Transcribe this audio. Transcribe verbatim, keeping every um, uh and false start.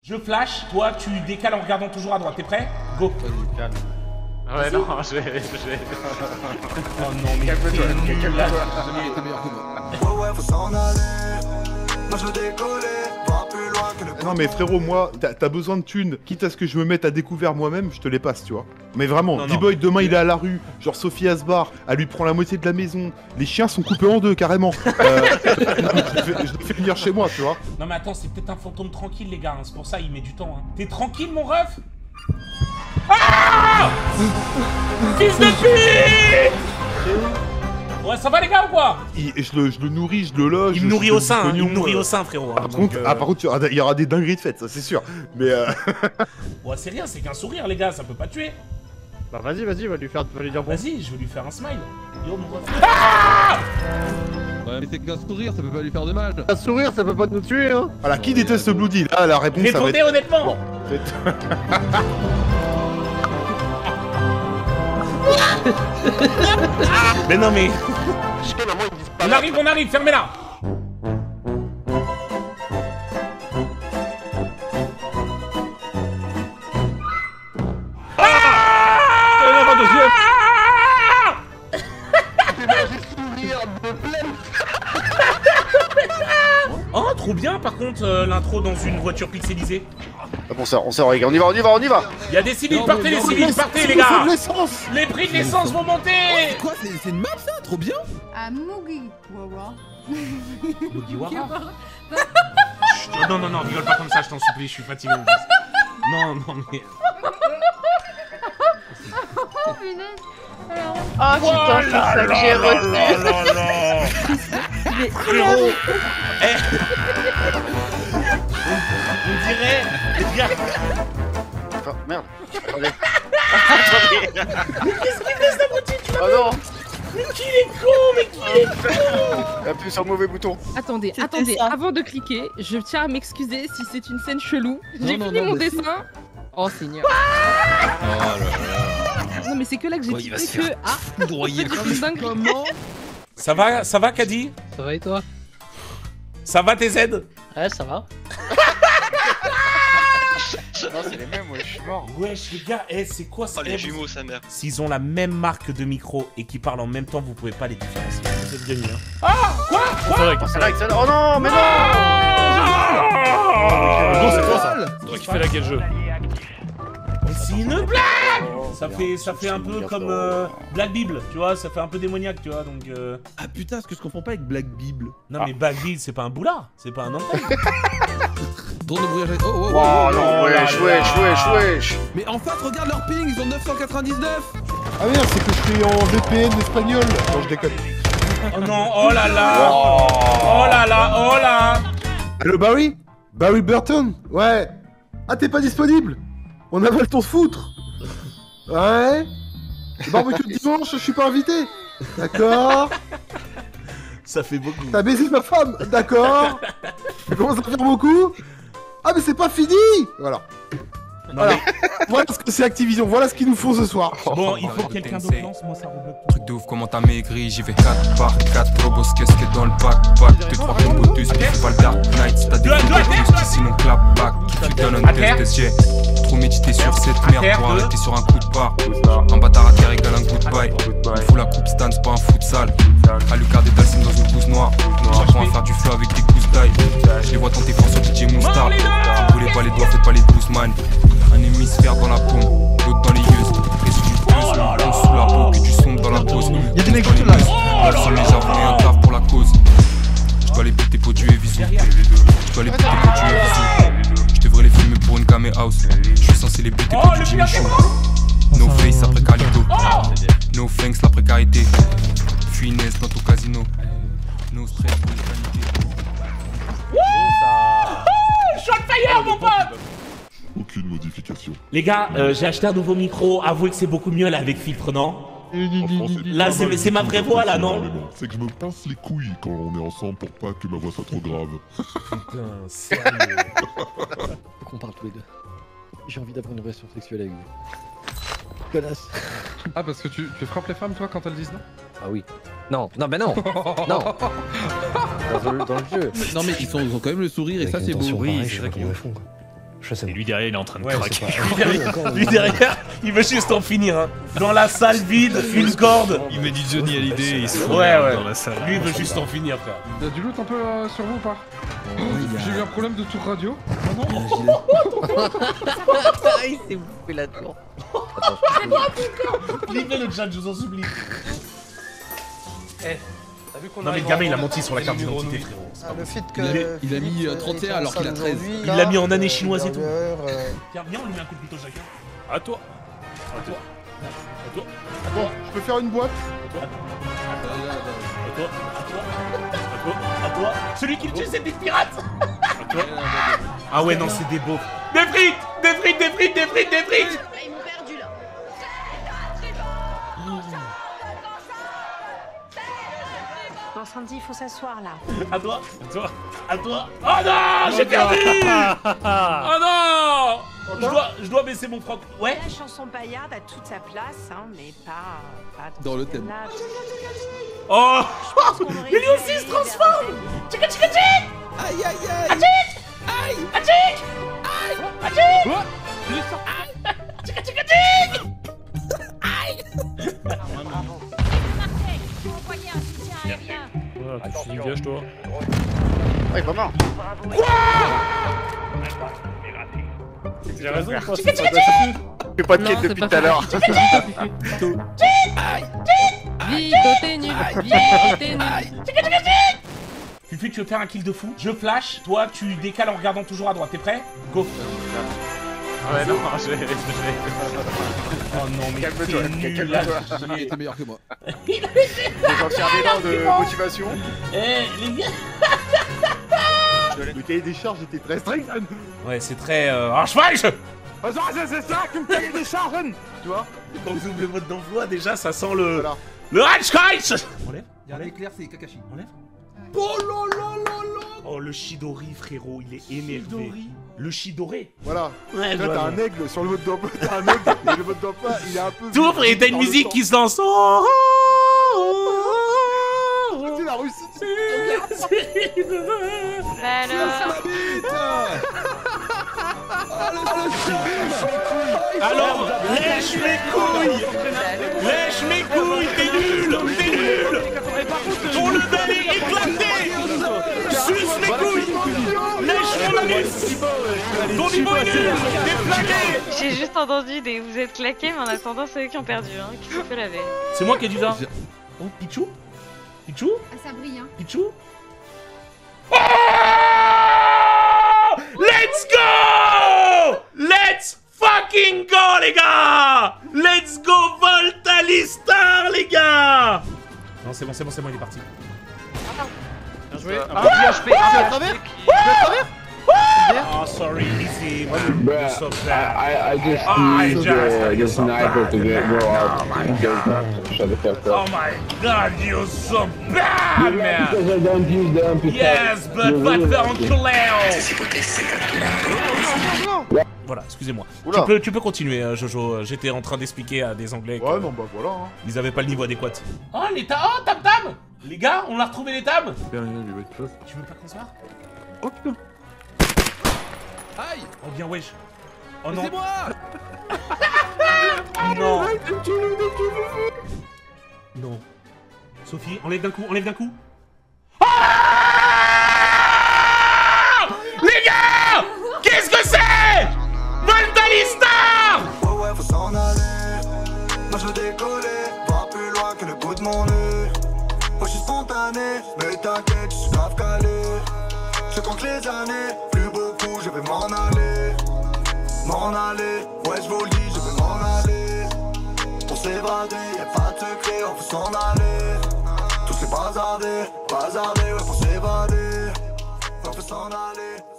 Je flash, toi tu décales en regardant toujours à droite, t'es prêt? Go. Vas-y, calme. Ouais, non, je vais. Je vais... Oh non, mais calme-toi, calme-toi. T'es meilleur que moi. Ouais, ouais, faut s'en aller. Moi je veux décoller, voir plus loin que le. Non mais frérot, moi, t'as t'as besoin de thunes, quitte à ce que je me mette à découvert moi-même, je te les passe, tu vois. Mais vraiment, D-Boy demain il est à la rue, genre Sophie Asbar, elle lui prend la moitié de la maison, les chiens sont coupés en deux carrément. Euh, non, je, le fais, je le fais venir chez moi, tu vois. Non mais attends, c'est peut-être un fantôme tranquille les gars, hein. C'est pour ça il met du temps. Hein. T'es tranquille mon ref? Ah fils de pute! Ouais, ça va les gars ou quoi? Il, je, le, je le nourris, je le loge. Il me nourrit je au fais du sein, hein, il pognon, me nourrit euh. au sein frérot. Hein, Par, donc, contre, euh... ah, par contre, il y aura- il y aura des dingueries de fête, ça c'est sûr. Mais euh... ouais, c'est rien, c'est qu'un sourire les gars, ça peut pas tuer. Bah vas-y, vas-y, va lui faire, va lui dire bon. Vas-y, je vais lui faire un smile. Yo mon ref. Ouais, mais c'est qu'un sourire, ça peut pas lui faire de mal. Un sourire, ça peut pas nous tuer, hein. Voilà, qui déteste Bloody? Là, la réponse, ça va Répondez être... honnêtement. Bon, faites- Mais non mais... On arrive, on arrive, fermez-la. Oh, trop bien par contre euh, l'intro dans une voiture pixelisée. Ah bon ça, on sort les gars, on y va, on y va, on y va. Il y a des civils, Non, partez mais les non, civils, mais partez c'est- les c'est gars. de l'essence. Les prix de l'essence vont monter. C'est quoi? C'est c'est une map ça? Trop bien. À Mugi Wawa. Mugiwara. Chut, non, non, non, rigole pas comme ça, je t'en supplie, je suis fatigué. Non, non, mais... Oh punaise. Alors, Oh putain, c'est ça que j'ai retenu. Mais frérot, eh. On dirait... Regarde. Enfin, merde. Attendez. Mais qu'est-ce qu'il fait cette abruti? Tu Oh vois? non. Mais qui est con, mais qui est con? Appuie sur le mauvais bouton. Attendez, C'était attendez, ça. avant de cliquer, je tiens à m'excuser si c'est une scène chelou. J'ai non, fini non, mon mais si. dessin. Oh Seigneur. Oh là là. Non mais c'est que là que j'ai Ouais, il va tilté se que... Ah, Foudroyer en fait, j'ai fait une dinguerie. comment? Ça va, ça va, Caddy? Ça va et toi? Ça va, tes aides? Ouais, ça va. Non, c'est les mêmes, ouais, je suis mort. Wesh, les gars, eh, c'est quoi ça? Oh, les jumeaux, sa mère. S'ils ont la même marque de micro et qui parlent en même temps, vous pouvez pas les différencier. Vous êtes gagnés, hein. Ah! Quoi? Quoi? Oh, c'est là, c'est là. Oh non, mais non. Non, c'est quoi ça? C'est toi qui fais la quel jeu? Mais c'est une blague! Ça fait, ça fait un peu comme euh, Black Bible, tu vois, ça fait un peu démoniaque, tu vois, donc... Euh... Ah putain, ce que je comprends pas avec Black Bible. Non mais Black Bible, c'est pas un boulard, c'est pas un enfant. Drone de brouillage. Oh, oh, oh, Oh oh, non, là wesh, là. wesh, wesh, wesh. Mais en face, regarde leur ping, ils ont neuf cent quatre-vingt-dix-neuf. Ah merde, c'est que je suis en V P N espagnol. Non, je déconne. Oh non, oh là là! Oh là là, oh là! Allo Barry? Barry Burton? Ouais. Ah, t'es pas disponible? On a mal ton foutre. Ouais. Le barbecue de dimanche, je suis pas invité. D'accord. Ça fait beaucoup. T'as baisé ma femme. D'accord. Ça commence à faire beaucoup. Ah, mais c'est pas fini. Voilà. Non, Voilà. Voilà ce que c'est Activision. Voilà ce qu'ils nous font ce soir. mais... Bon, il faut que quelqu'un d'autre lance, moi ça rebloque. Truc de ouf, comment t'as maigri, j'y vais quatre par quatre, robos casquette dans le backpack, deux trois combos tous, mais fais pas le Dark Knight, t'as des Deux, deux, coups deux, de sinon clap back, qui te donne un À terre. test, j'ai trop médité sur cette À merde terre, pour deux. arrêter sur un coup de barre, un bâtard à terre égale un goodbye, il faut la coupe Stan, c'est pas un futsal, à Lucas des Dalsim dans une blouse noire, j'apprends à faire du feu avec des gousses d'ail, je les vois tenter fort sur D J Moustar, roulez pas les doigts, faites pas les douze man. Un hémisphère dans la paume, l'autre dans les yeux. Et si tu poses, on sous la peau, que tu sombres dans la pause. Y'a des mecs juste là. Là, sans les avouer un taf pour la cause. Je dois les buter pour tuer Visu. Je dois les buter pour tuer Visu. Je devrais les filmer pour une camé house. Je suis censé les buter pour du Jimmy Chou. No face après Calido. No thanks la précarité. Finesse dans ton casino. No stress pour l'humanité. Shot fire, mon pote! Aucune modification. Les gars, euh, j'ai acheté un nouveau micro. Avouez que c'est beaucoup mieux là avec filtre, non? Franchement, Là, pas c'est- mal c'est ma du vraie tout, voix, là, non personnellement. C'est que je me pince les couilles quand on est ensemble pour pas que ma voix soit trop grave. Putain, sérieux. Faut qu'on parle tous les deux. J'ai envie d'avoir une relation sexuelle avec vous. Connasse. Ah, parce que tu, tu frappes les femmes, toi, quand elles disent non? Ah oui. Non, non, bah non. Non. Dans le, dans le jeu. Non, mais ils, sont, ils ont quand même le sourire et ça, c'est beau. Oui, c'est vrai qu'ils me font. Et lui derrière, il est en train de Ouais, craquer. lui, derrière, lui derrière, il veut juste en finir. Hein. Dans la salle vide, une corde. Il met du Johnny Hallyday et il se fout Ouais, ouais. dans la salle. Lui, il veut juste en finir, frère. Y'a du loot un peu euh, sur vous ou pas? J'ai eu un problème de tour radio. Il s'est bouffé la tour. Livrez le chat, je vous en supplie. Eh, t'as vu qu'on Non mais le gamin il a menti sur la carte d'identité, frérot. Ah, le fait Il a, que. il a mis euh, trente et un alors qu'il a treize. Il l'a mis en année chinoise et tout. Euh... Tiens, viens, on lui met un coup de couteau chacun. À toi. À toi. À toi. Bon, je peux faire une boîte? À toi. À toi. À toi. À toi. À toi. Celui qui le tue, c'est des pirates. À toi. Ah ouais, non, c'est des beaux. Des frites. Des frites, des frites, des frites, des frites. Ils m'ont perdu là. Bon, Sandy, il faut s'asseoir là. À toi. À toi. À toi. Oh non, j'ai perdu. Oh non. Je dois, je dois baisser mon froc. Ouais. La chanson paillarde a toute sa place, hein, mais pas, pas Dans le thème. là. Oh. qu'on aurait Mais lui dû aussi il se aller transforme. Tchica tchica tchic. Aïe aïe aïe. Atchik. Aïe. Atchik. Aïe. Atchik. Aïe. Tchica tchica tchic. Aïe. Ah, tu finis, gage toi. Ouais, pas mort. J'ai raison, quoi. Je fais pas de quête depuis tout à l'heure. Vito, t'es nul. Vito, t'es nul. Fufu, tu veux faire un kill de fou? Je flash, toi tu décales en regardant toujours à droite. T'es prêt? Go. Ouais, non, je vais. Oh non, mais Calme-toi, t'es nul là. calme-toi. Il était meilleur que moi. J'ai sorti un élan de motivation. Eh, les gars. Le cahier des charges était très strict. Ouais, c'est très. Euh... Un cheval. C'est ça, comme cahier des charges. Tu vois? Quand vous ouvrez le mode d'emploi, déjà ça sent le. Voilà. Le Hatchkite. Enlève. Il y a un éclair, c'est Kakashi. Enlève. Oh là là là là. Oh, le Chidori, frérot, il est énervé. Le Chidori. Voilà. Ouais, Là, t'as un aigle sur le mode d'emploi. T'as un aigle et le mode d'emploi, il est un peu. T'ouvres et t'as une musique qui se lance. Oh, C'est la Russie. Bah alors. Alors, lèche mes couilles. Lèche mes couilles, t'es nul. T'es nul. Ton level est éclaté. Suce mes couilles. Lèche mon anus. Ton niveau est nul. T'es flagué. J'ai juste entendu des vous êtes claqués, mais en attendant, c'est eux qui ont perdu, hein, qui se fait laver. C'est moi qui ai dit ça. Oh, Pichou. Pichou. Ah, ça brille, hein. Pichou. Oh, let's go. Let's fucking go, les gars. Let's go Voltalistar, les gars. Non, c'est bon, c'est bon, c'est bon, il est parti. Bien joué. Ah, Un H P, un à travers. À travers. Oh, sorry, easy. You're so I, bad. I, I just Oh, I used just- the, the sniper to get go out. Shut the fuck Oh up. my god, you're so bad, man. Because I don't use the M P five. Yes, but You're va te really faire lucky. enculer. Voilà, excusez-moi. Tu peux, tu peux continuer, euh, Jojo. J'étais en train d'expliquer à des Anglais que Ouais, non, bah voilà. Hein. ils avaient pas le niveau adéquat. Oh, les tam... Oh, tam tam. Les gars, on a retrouvé les tam. Bien, bien, lui, ouais, Tu veux pas qu'on se barre? Oh putain. Aïe. Oh bien, wesh. Oh non. C'est moi. Non. Non. Sophie, enlève d'un coup, enlève d'un coup. Ah, les gars, qu'est-ce que c'est? Voltalistar. Ouais, ouais, faut s'en aller. Moi je veux décoller, voir plus loin que le bout de mon nez. Moi je suis spontané, mais t'inquiète, je suis grave calé. Je compte les années, plus beaucoup, je vais m'en aller. M'en aller, ouais je vous le dis, je vais m'en aller. Pour s'évader, y'a pas de secret, on peut s'en aller. Tout c'est bazardé, bazardé, ouais pour s'évader. On peut s'en aller.